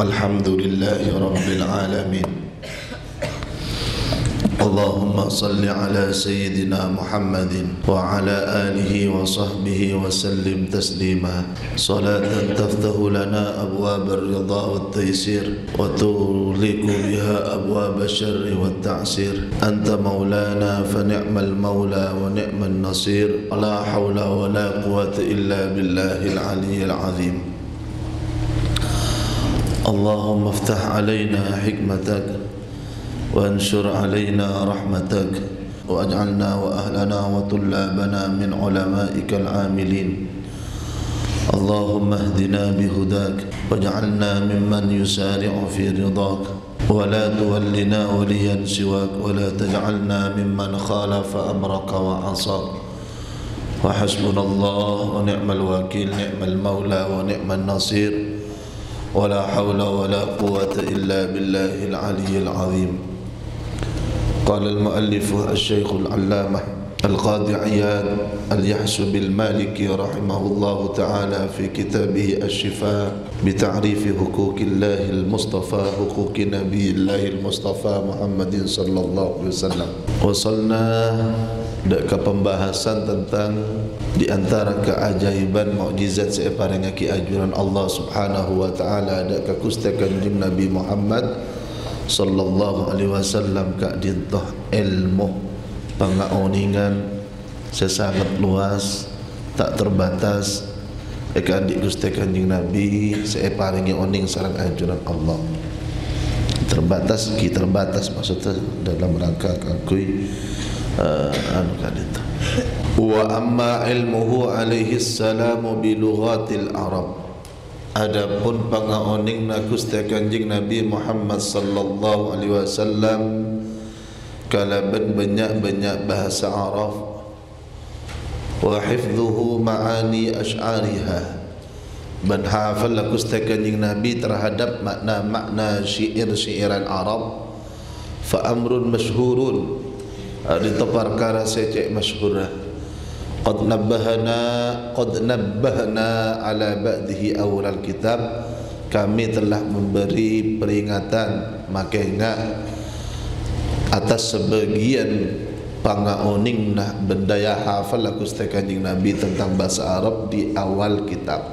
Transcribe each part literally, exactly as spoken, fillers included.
Alhamdulillahi Rabbil Alamin. Allahumma salli ala Sayyidina Muhammadin wa ala alihi wa sahbihi wa sallim taslima. Salatan taftahu lana abwab ar-ridha wa at-taysir wa tughliqu biha abwab ash-sharri wa at-ta'sir. Anta maulana fa ni'mal maula wa ni'man nasir. La hawla wa la quwwata illa billahil aliyyil azim. Allahumma iftah alaina hikmatak وانشر علينا رحمتك واجعلنا وأهلنا وطلابنا من علمائك العاملين. اللهم اهدنا بهداك واجعلنا ممن يسارع في رضاك ولا تولنا وليا سواك ولا تجعلنا ممن خالف أمرك وعصاك. وحسبنا الله ونعم الوكيل، نعم المولى ونعم النصير. ولا حول ولا قوة إلا بالله العلي العظيم. قال المؤلف الشيخ العلامة القاضي عياض اليحسب المالكي رحمه الله تعالى في كتابه الشفاء بتعريف حقوق الله المصطفى حقوق نبي الله المصطفى محمد صلى الله عليه وسلم. وصلنا ke pembahasan tentang di antara keajaiban mukjizat separengaki ajuran Allah Subhanahu wa taala ada kekustakan Nabi Muhammad sallallahu alaihi wasallam ka dintoh ilmu pangauningan sesangat luas tak terbatas eka adik Gusti Kanjeng Nabi separingi oning sareng ajuran Allah terbatas ki terbatas maksudnya dalam rangka kakui uh, anu kadito wa amma ilmuhu alaihi salamu bi lughatil arab. Adapun pangaoning na Gusti Kanjeng Nabi Muhammad sallallahu alaihi wasallam kalaban banyak-banyak bahasa Arab wa hifdhuhu ma'ani asy'ariha ban hafal Gusti Kanjeng Nabi terhadap makna-makna syair-syairan Arab fa amrun masyhurun itu perkara secek masyhurah. Qad nabbahana qad nabbahna ala ba'dihi awal kitab, kami telah memberi peringatan makanya atas sebagian pangaoning nah bendaya hafal Gusti Kanjeng Nabi tentang bahasa Arab di awal kitab.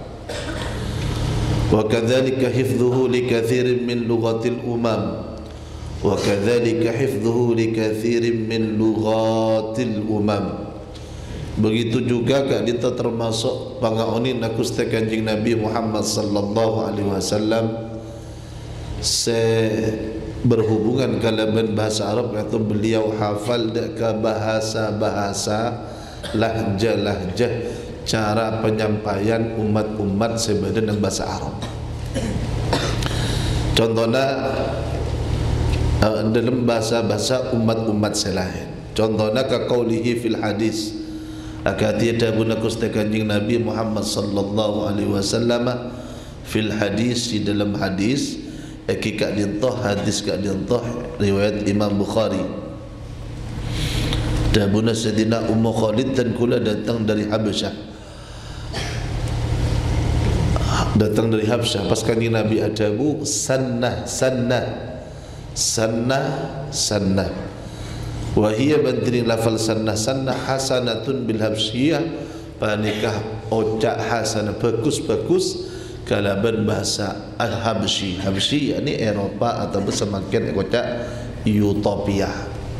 Wa kadzalika hifdhuhu li katsirin min lughatil umam wa kadzalika hifdhuhu li katsirin min lughatil umam. Begitu juga kak kita termasuk pangaonin Gusti Kanjeng Nabi Muhammad sallallahu alaihi wasallam se berhubungan kalaban bahasa Arab atau beliau hafal ke bahasa-bahasa lahjah-lahjah cara penyampaian umat-umat sebadan bahasa Arab. Contohnya dalam bahasa-bahasa umat-umat selain. Contohnya ka qaulihi fil hadis akati dabuna Gusti Kanjeng Nabi Muhammad sallallahu alaihi wasallam fil hadis di dalam hadis hakika dintoh hadis ka dintoh riwayat Imam Bukhari dabuna Sayyidina Ummu Khalid dan kula datang dari Habasyah datang dari Habasyah pas Kanjeng Nabi adabu sannah sannah sannah sannah wahia bantirin lafal sannah sannah hasanatun bil habsyiyah panikah ocak hasanah bagus-bagus kalaban bahasa al-habsyi. Habsyi yakni Eropa atau semakin ocak utopia.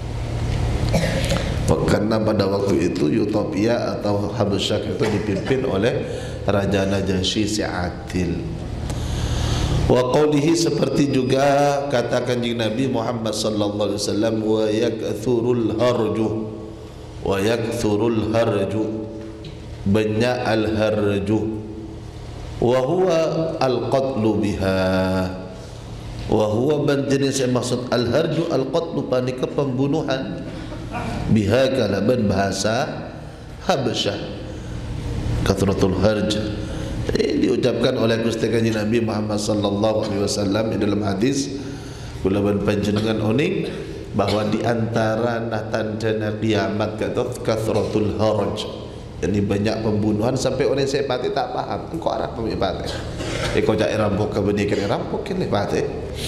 Karena pada waktu itu utopia atau Habasyah itu dipimpin oleh Raja Najasyi si Adil. Wa qawlihi seperti juga kata Kanjeng Nabi Muhammad sallallahu alaihi wasallam wa yakthurul harju wa yakthurul harju banyak al harju wa huwa al qatlu biha wa huwa bantirin saya maksud al harju al qatlu panika pembunuhan biha kalaban bahasa Habasyah kathratul harj. Ini diucapkan oleh Gusti Kanjeng Nabi Muhammad sallallahu alaihi wasallam di dalam hadis kula panjenengan oning bahwa di antara nah tanda kiamat kata kathratul harj Ini banyak pembunuhan sampai orang saya pati tak paham. Engkau arah pemik pati. Eh kau cak rampok ke benih kena rampok kena pati.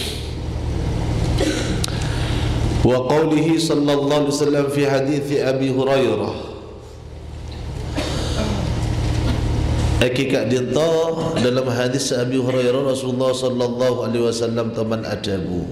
Wa qawlihi sallallahu alaihi wasallam fi hadithi Abi Hurairah. Hakikat dinta dalam hadis Abi Hurairah Rasulullah sallallahu alaihi wasallam taman adabu.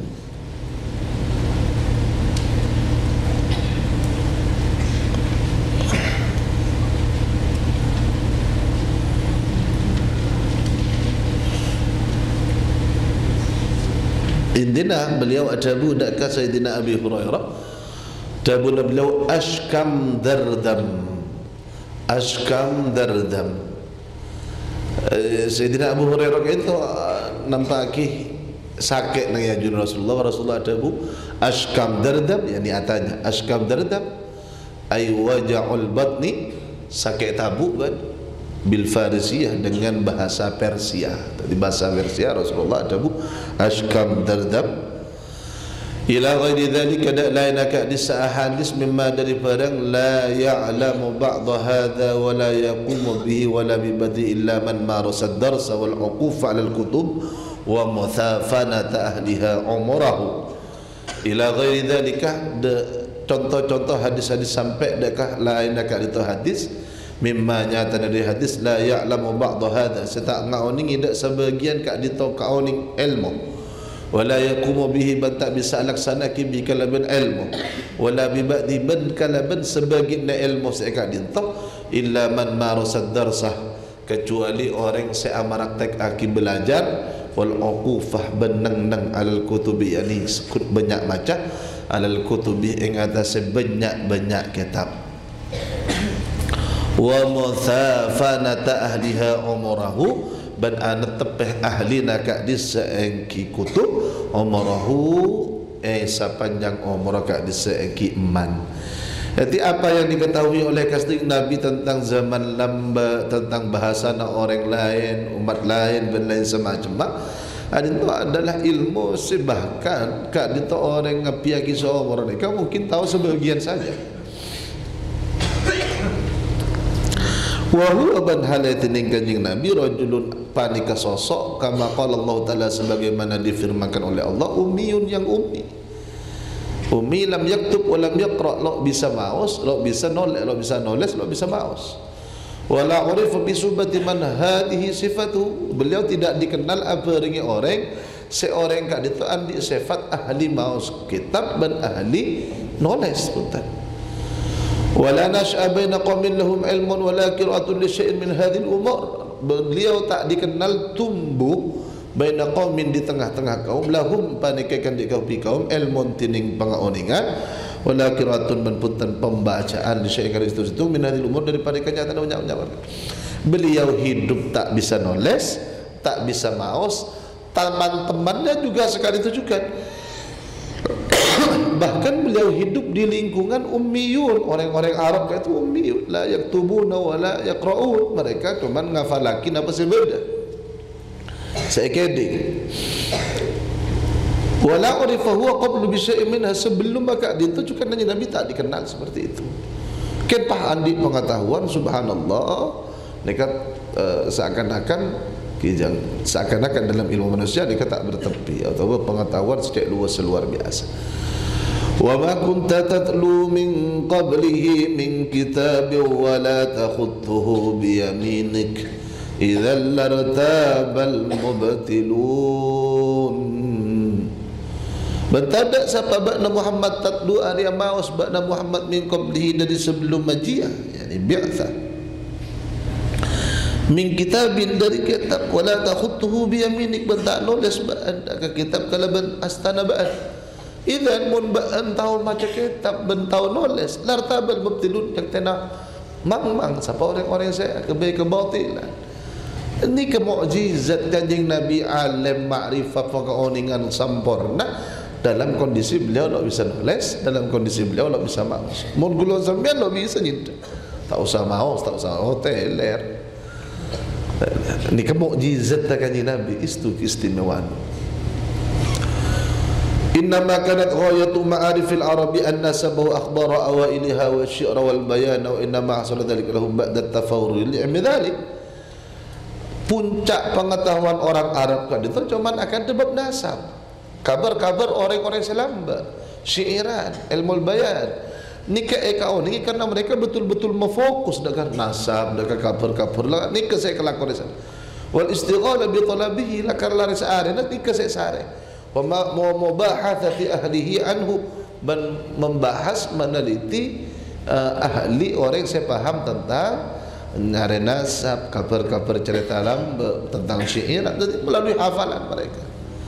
Indina beliau adabu dekat Sayyidina Abi Hurairah. Dabu beliau ashkam dardam. Ashkam dardam. Sayyidina Abu Hurairah itu nampaki sakit nang yajun Rasulullah. Rasulullah adabu ashkam dardam, yakni atanya ashkam dardam ay waja'ul batni, sakit tabuk kan, bil farisiyah dengan bahasa Persia. Tadi bahasa Persia Rasulullah adabu ashkam dardam. Ila ghairi dhalika da lainaka di ahadis mimma dari barang la ya'lamu ba'dha hadha wa la yaqumu bihi wa la bibadi illa man marasa ad-darsa wal 'uquf 'ala al-kutub wa muthafanata ahliha umrahu. Ila ghairi dhalika contoh-contoh hadis-hadis sampai dekah lainaka itu hadis mimma nyata dari hadis la ya'lamu ba'dha hadha, setak ngauning idak sebagian kak ditau kauning ilmu, wala yaqumu bihi ban tak bisa laksana ki bi kalaban ilmu, wala bi ba'di ban kalaban sebagian ilmu sekak ditau illa man marasad darsah, kecuali orang seamarak tek aki belajar, wal uqufah benang-nang alal kutubi, yani sekut banyak baca alal kutubi ing atas banyak-banyak kitab, wa muthafanata ahliha umrahu ban ana tepeh ahli nak di seengki kutub umrahu eh sepanjang umrah kak di seengki eman. Jadi apa yang diketahui oleh kasih Nabi tentang zaman lamba, tentang bahasa orang lain, umat lain dan lain semacam, itu adalah ilmu sebahkan kak itu orang ngapiaki seumur mereka mungkin tahu sebagian saja. Wa huwa ban halatin kanjing Nabi rajulun panika sosok kama qala Allah taala sebagaimana difirmankan oleh Allah, ummiyun yang ummi. Ummi lam yaktub wa lam yaqra, lo bisa maus, lo bisa noleh, lo bisa nulis, lo bisa maus. Wala urifa bi subati man hadhihi sifatu, beliau tidak dikenal apa ringi orang seorang kak itu andi sifat ahli maus kitab dan ahli nulis punten. Wala nas'a baina qaumin lahum ilmun wala qira'atun li syai'in min hadhil umur, beliau tak dikenal tumbuh baina qaumin di tengah-tengah kaum lahum panikakan di kaum kaum ilmun tining pangaoningan wala qira'atun man punten pembacaan li syai'in itu itu min hadhil umur daripada kenyataan banyak-banyak. Beliau hidup tak bisa nulis, tak bisa maus, teman-temannya juga sekali itu juga. Bahkan beliau hidup di lingkungan ummiyun, orang-orang Arab itu ummiyun, la yaktubuna wa la yaqra'un, mereka cuma ngafalakin apa sebeda sekeding. Wala urifa huwa qablu bi syai'in minha, sebelum maka itu juga Nabi tak dikenal seperti itu. Kepah andi pengetahuan subhanallah dekat uh, seakan-akan kijang seakan-akan dalam ilmu manusia dia tak bertepi atau pengetahuan sejak luas luar biasa. Wa ma kunta tatlu min qablihi min kitabin wa la takhutuhu bi yaminik idzal lartabal mubtilun. Bentadak siapa bakna Muhammad tatlu arya maus bakna Muhammad min qablihi dari sebelum majiah, yani bi'tha. Min kitabin dari kitab wala takhutuhu bi yaminik, bentak nulis ba'an ke kitab kalaban astana ba'an. Idzan mun ba'an tahu maca kitab bentau nulis lartabal mubtilun yang tena mang-mang siapa orang-orang saya kebay kebatilan. Ini kemukjizat kanjeng Nabi alim ma'rifat pengauningan sempurna. Dalam kondisi beliau tak bisa nulis, dalam kondisi beliau tak bisa maus. Mun gulung sampean tak bisa nyinta. Tak usah maus, tak usah hoteler. Ini kemukjizat kanjeng Nabi, itu keistimewaan. Innama kanat ghayatu ma'arifil arabi an-nasab wa akhbara awailiha wa syi'ra wal bayan wa innama hasala dzalika lahum ba'da tafawur li'ilmi dzalik. Puncak pengetahuan orang Arab kan itu cuma akan sebab nasab, kabar-kabar orang-orang selamba, syairan, ilmu bayan. Nikah ekau ni karena mereka betul-betul memfokus dengan nasab, dengan kabar-kabar lah. Nikah saya kelakon sana. Wal istighala bi talabihi la karla risare nanti nikah saya sare. Wa mubahathati ahlihi anhu, membahas meneliti uh, ahli orang yang saya paham tentang nyari nasab, kabar-kabar cerita alam tentang syair melalui hafalan mereka.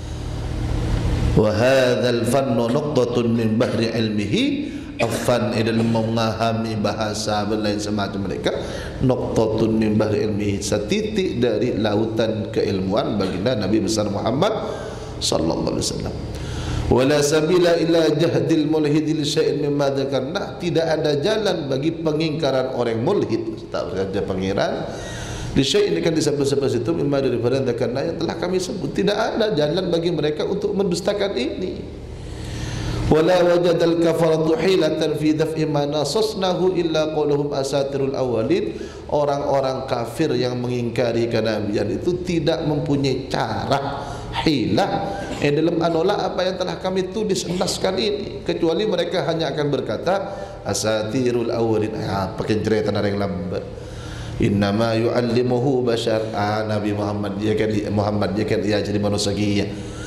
Wa hadzal fannu nuqtatun min bahri ilmihi, afan dalam memahami bahasa dan lain semacam mereka, nuqtatun min bahri ilmihi, setitik dari lautan keilmuan baginda Nabi besar Muhammad sallallahu alaihi wasallam. Wala sabila ila jahdil mulhidil syai'in mimma dzakarna, tidak ada jalan bagi pengingkaran orang mulhid, tak saja pengiran di syai'in kan disebut-sebut situ mimma daripada dzakarna yang telah kami sebut, tidak ada jalan bagi mereka untuk mendustakan ini. Wala wajadal kafaratu hilatan fi daf'i ma nasasnahu illa qauluhum asatirul awwalin. Orang-orang kafir yang mengingkari kenabian itu tidak mempunyai cara hilah eh dalam menolak apa yang telah kami tulis naskan ini, kecuali mereka hanya akan berkata asatirul awwalin. Ah, pakai cerita yang lambat. Innama yu'allimuhu bashar. Ah, Nabi Muhammad dia kan Muhammad dia kan dia jadi manusia gila.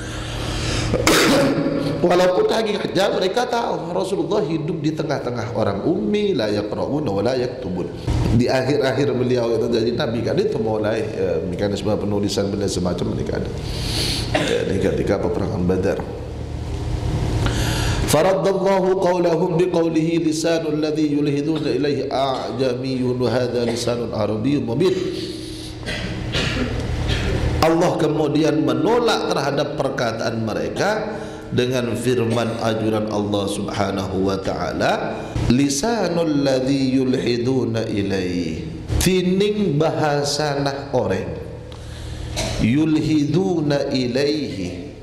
Walaupun hakikatnya mereka tahu Rasulullah hidup di tengah-tengah orang ummi, la yaqra'una wa la yaktubun. Di akhir-akhir beliau itu jadi Nabi kan itu mulai uh, mekanisme penulisan benda semacam mereka ada. Di ketika peperangan Badar. Faraddallahu qawlahum biqawlihi lisanul ladzi yulhiduna ilaihi a'jamiyyun wa hadha lisanun arabiyyun mubin. Allah kemudian menolak terhadap perkataan mereka dengan firman ajuran Allah Subhanahu wa taala, lisanul ladzi yulhiduna ilaihi, tining bahasanah orang yulhiduna ilaihi,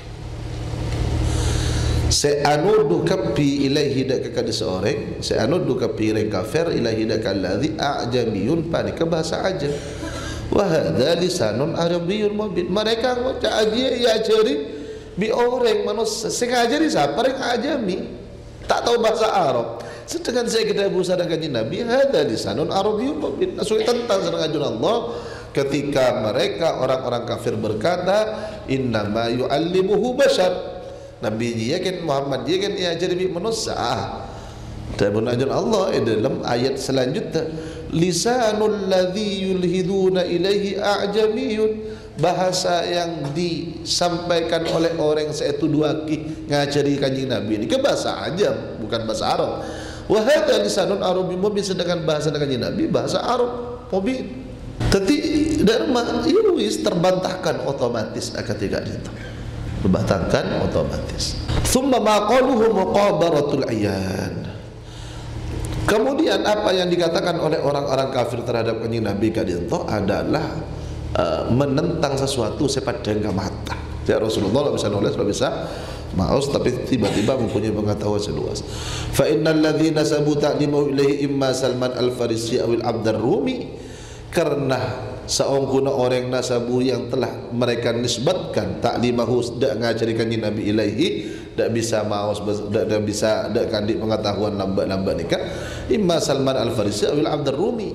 seanudu kapi ilaihi dak kepada seorang, seanudu kapi orang kafir ilaihi dak alladzi a'jamiyun, pada bahasa ajam. Wa hadza lisanun arabiyyun mubin, mereka baca aja ya cari bi orang manusia sengaja di siapa yang ajami tak tahu bahasa Arab, sedangkan saya kita berusaha dengan Nabi hadza lisanun arabiyyun mubin. Maksudnya tentang sengaja Allah ketika mereka orang-orang kafir berkata innama yu'allimuhu bashar, Nabi dia kan Muhammad dia kan ia jadi manusia. Dan benar Allah dalam ayat selanjutnya, lisanul ladzi yulhiduna ilaihi a'jamiyyun, bahasa yang disampaikan oleh orang satu dua ki ngajari kanjeng Nabi ini ke bahasa ajam bukan bahasa Arab. Wa hadza lisanun arabiyyun mubin, sedangkan bahasa kanjeng Nabi bahasa Arab mubin. Tapi dharma iluis terbantahkan otomatis ketika itu. Terbantahkan otomatis. Tsumma ma qaluhu muqabaratul ayan. Kemudian apa yang dikatakan oleh orang-orang kafir terhadap kanjeng Nabi kadinto adalah uh, menentang sesuatu sepadang mata. Ya Rasulullah tidak bisa nulis, tidak bisa maus, tapi tiba-tiba mempunyai pengetahuan seluas. Fa innal ladzina sabu ta'limu ilaihi imma Salman al-Farisi awil Abd ar-Rumi, karena seongkuna orang nasabu yang telah mereka nisbatkan taklimahu dak ngajarikan Nabi ilaihi dak bisa maus dak dak bisa dak kandik pengetahuan lambat-lambat nikah imma Salman al-Farisi awil Abd ar-Rumi,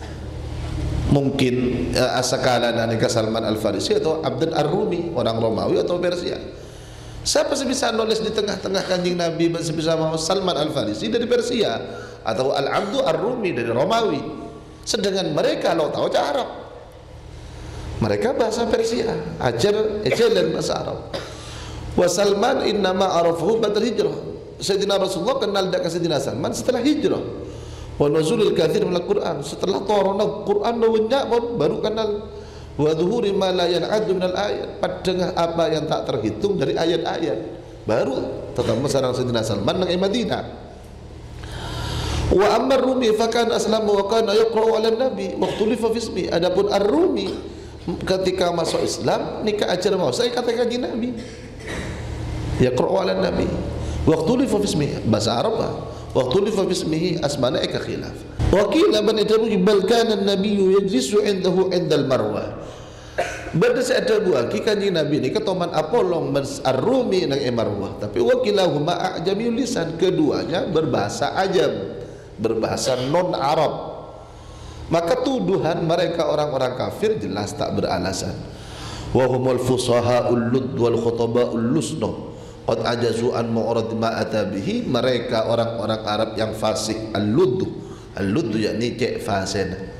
mungkin uh, asakalan nikah Salman al-Farisi atau Abd ar-Rumi orang Romawi atau Persia. Siapa sih bisa nulis di tengah-tengah kanjeng Nabi bisa maus Salman al-Farisi dari Persia atau al-Abd ar-Rumi dari Romawi, sedangkan mereka lo tahu Arab, mereka bahasa Persia, ajar ejalan bahasa Arab. Wa Salman innama arafahu ba'da hijrah, Sayyidina Rasulullah kenal dak Sayyidina Salman setelah hijrah. Wa nuzulul katsir min al-Qur'an, setelah turun Al-Qur'an banyak baru kenal. Wa dhuhuri ma la yan'ad min al-ayat, padengah apa yang tak terhitung dari ayat-ayat, baru tetap sareng Sayyidina Salman nang Madinah. Wa amma ar-Rumi fa kana aslamu wa kana yaqra'u 'ala an-nabi wa ikhtulifa fi ismi. Adapun ar-Rumi ketika masuk Islam nikah ajar mau saya katakan Nabi. yaqra'u 'ala nabi waqtu li fa ismihi bahasa Arab waqtu li fa ismihi asmana ka khilaf wa qila ban itabu bal kana an-nabiy yajlisu 'indahu 'indal marwah benda ada dua ki kanjing nabi ni ketoman apolong ar-rumi nang marwah tapi wakilahuma a'jamiyul lisan keduanya berbahasa ajam berbahasa non Arab maka tuduhan mereka orang-orang kafir jelas tak beralasan wa humul fusahaul lud wal khutaba'ul lusna qad ajazu an mu'rad ma atabihi mereka orang-orang Arab yang fasik al-lud al-lud yakni cek fasen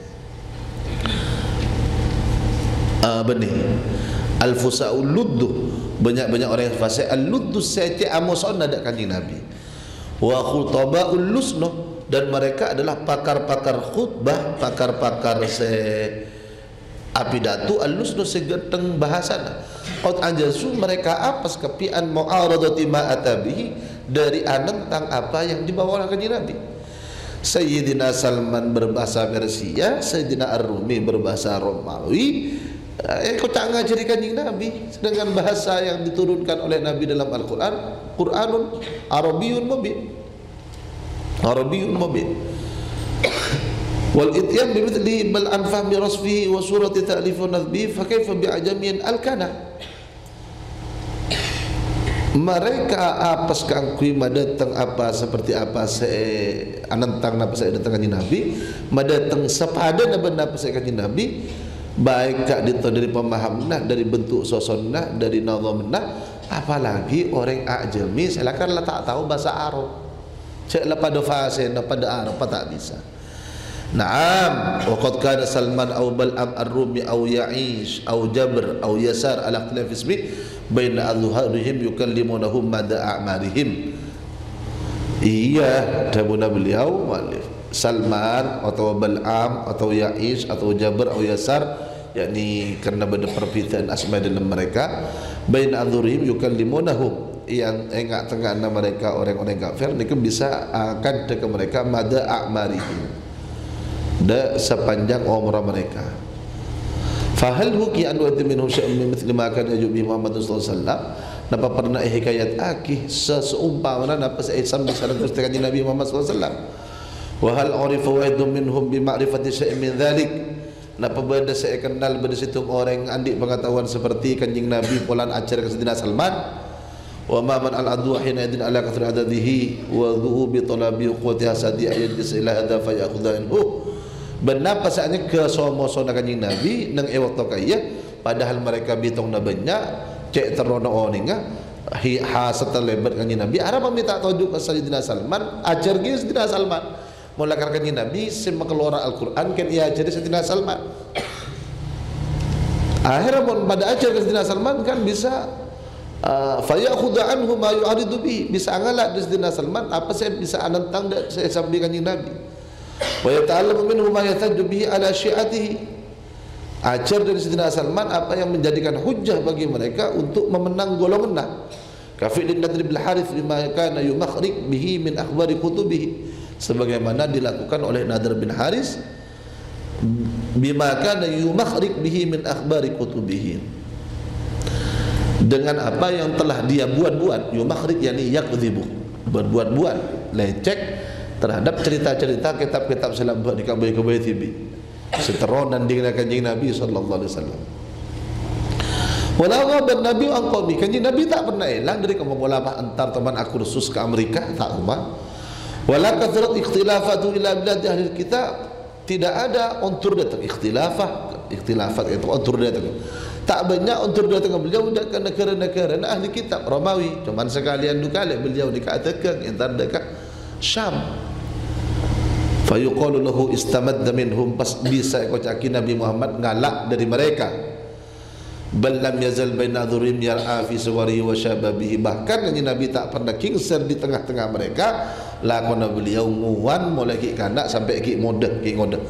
Uh, benih al-fusaul luddu banyak-banyak orang yang fasik al-luddu sece amoson ada kanjeng Nabi wa khutabaul lusna dan mereka adalah pakar-pakar khutbah pakar-pakar se apidatu al-lusna segeteng bahasana qad ajazu mereka apas kepian mu'aradati ma atabihi dari anentang apa yang dibawa oleh kanjeng Nabi. Sayyidina Salman berbahasa Persia, Sayyidina Ar-Rumi berbahasa Romawi. Eh, kau tak ngajari kanjeng Nabi dengan bahasa yang diturunkan oleh Nabi dalam Al-Quran. Quranun Arabiyun mubin, Arabiyun mubin. Wal ityan bimithli bal an fahmi rasfihi wa surati ta'lif wa nadhbi fa kaifa bi'ajamiyin al-kana. Mereka apa sekangkui madatang apa seperti apa se anantang napa saya datang kanjeng Nabi madatang sepada napa napa saya kanjeng Nabi baik kak dito dari pemahaman dari bentuk sosona dari nazamna apalagi orang ajami silakan lah tak tahu bahasa Arab cek lah pada fase pada Arab tak bisa. Naam wa qad kana Salman aw Bal'am ar-Rumi aw Ya'ish aw Jabr aw Yasar ala khilaf ismi baina adhuharihim yukallimunahum mada a'marihim. Iya tabuna beliau muallif Salman atau Bal'am atau Ya'ish atau Jabr atau Yasar yakni kerana benda perbezaan asma dalam mereka baina adhurihim yukallimunahum yang enggak tengah mereka orang-orang kafir mereka bisa akan dekat mereka mada a'marihim da sepanjang umur mereka. Fahal huki an wa minhum syai'un min mithli ma kana yubi Muhammad sallallahu alaihi wasallam napa pernah hikayat akih seumpama napa seisam bersama dengan Nabi Muhammad sallallahu alaihi wasallam wa hal urifa wa'idun minhum bi ma'rifati syai'in min dhalik napa benda saya kenal benda situ orang andik pengetahuan seperti kanjing Nabi polan ajar ke Sayyidina Salman wa ma man al-adu hina idin ala kathri adadihi wa dhuhu bi talabi quwwati hasadi ayat ila hadha fa ya'khudhu benar pasalnya ke somo-somo kanjing Nabi nang e waktu kaya padahal mereka bitong na banyak cek terono oninga hi hasat lebat kanjing Nabi ara meminta tajuk ke Sayyidina Salman ajar ge Sayyidina Salman mula kanjing Nabi semua keluar Al-Quran kan ia ajar Sayyidina Salman akhirnya pun pada ajar ke Sayyidina Salman kan bisa uh, fa ya'khudhu anhu ma yu'aridu bihi bisa ngalat Sayyidina Salman apa saya bisa anantang saya sampai kanjing Nabi wa yata'allamu minhu ma yahtaju bihi ala syi'atihi ajar dari Sayyidina Salman apa yang menjadikan hujjah bagi mereka untuk memenang golongan kafilin Nadr bin Harith bima kana yumakhrik bihi min akhbari kutubihi sebagaimana dilakukan oleh Nadr bin Harith bima kana yumakhrik bihi min akhbari kutubihi dengan apa yang telah dia buat-buat yumakhrik yakni yakdzibu berbuat-buat lecek terhadap cerita-cerita kitab-kitab silam buat di kabeh-kabeh T V seteron dan dengan kanjeng Nabi sallallahu alaihi wasallam. Wala ghaban Nabi an qawmi kanjeng Nabi tak pernah hilang dari kemulawah antar teman kursus ke Amerika tak rumah. Wala kathrat ikhtilafatu ila bilad ahli kitab tidak ada ontur datang ikhtilafah ikhtilafat itu ontur datang tak banyak ontur datang beliau ke negara-negara ahli kitab Romawi cuman sekalian dua kali beliau dikatakan entar dekat Syam fa yuqalu lahu istamadda minhum pas bisa kocaki Nabi Muhammad ngalak dari mereka bal lam yazal baina dhurim yar'a fi suwarihi wa shababihi bahkan Nabi tak pernah kingser di tengah-tengah mereka lakon beliau nguan mulai ki kanak sampai ki modek ki ngodek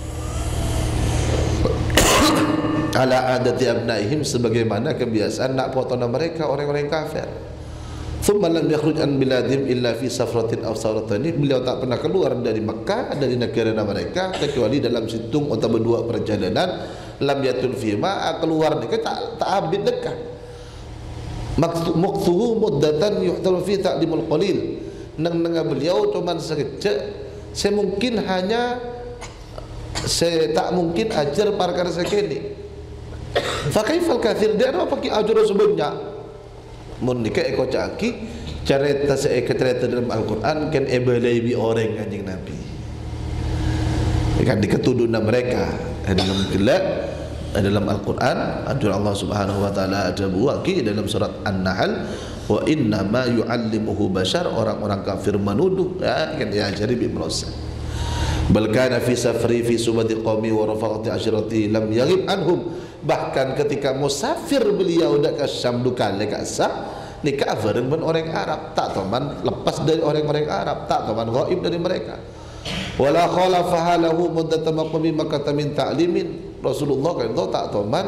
ala adati abnaihim sebagaimana kebiasaan nak potona mereka orang-orang kafir. Thumma lam yakhruj an biladim illa fi safratin aw saratani beliau tak pernah keluar dari Mekah dari negara mereka kecuali dalam situng atau berdua perjalanan lam yatul fi ma keluar mereka tak tak habis dekat Maqtuhu muddatan yuhtaru fi ta'limul qalil. Nang nang beliau cuman sekejap, saya mungkin hanya saya tak mungkin ajar perkara sekene. Fa kaifal kathir, dia apa ki ajar sebanyak. Mun nikah eko caki cerita seeka cerita dalam Al-Quran kan ebalai bi orang kanjeng Nabi. Kan diketudunan mereka dalam gelak dalam Al-Quran ajar Allah Subhanahu wa taala ada buaki dalam surat An-Nahl, wa inna ma yu'allimuhu bashar, orang-orang kafir menuduh ya, kan diajari bi manusia. Bal kana fi safri fi subati qaumi wa rafaqati asyrati lam yaghib anhum, bahkan ketika musafir beliau dak ke Syam dukal ke Sah nikah bareng orang Arab, tak teman lepas dari orang-orang Arab, tak teman gaib dari mereka. Wala khalafaha lahu muddatamaqami makata min ta'limin, Rasulullah kan tahu tak teman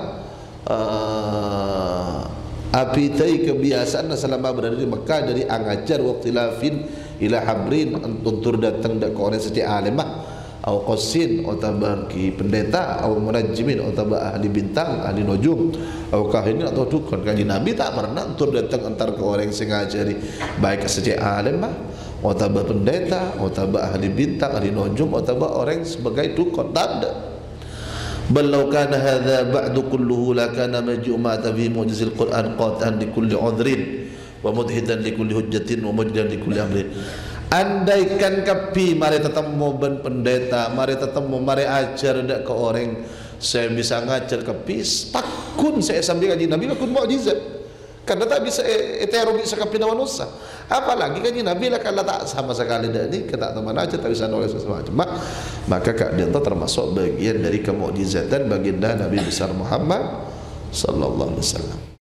uh, apitai kebiasaan selama berada di Mekah dari angajar waktu lafin ila habrin untuk datang dak ke orang sejak alimah atau qasin atau bagi pendeta atau munajjimin atau ahli bintang ahli nujum atau kahinin atau dukun. Kanjeng Nabi tak pernah untuk datang antar ke orang yang ngajari baik sejak alimah atau pendeta atau ahli bintang ahli nujum atau orang sebagai dukun, tak ada. Balau kana hadza ba'du kulluhu lakana majmu'atan fi mu'jizil Qur'an qatan li kulli 'udhrin wa mudhidan li kulli hujjatin wa mujdan li kulli amrin. Andaikan kapi mari tetemu ben pendeta, mari tetemu mari ajar dak ke orang saya bisa ngajar kapi takun saya sambil kanjeng Nabi lakun mukjizat. Karena tak bisa etero bisa kapi manusia. Apalagi kanjeng Nabi lah kalau tak sama sekali dak ni kita teman aja tak bisa nulis sesuatu. Maka kak dia termasuk bagian dari kemukjizatan baginda Nabi besar Muhammad sallallahu alaihi wasallam.